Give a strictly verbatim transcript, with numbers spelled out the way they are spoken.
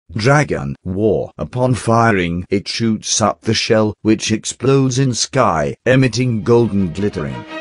Dragon War. Upon firing, it shoots up the shell, which explodes in sky, emitting golden glittering.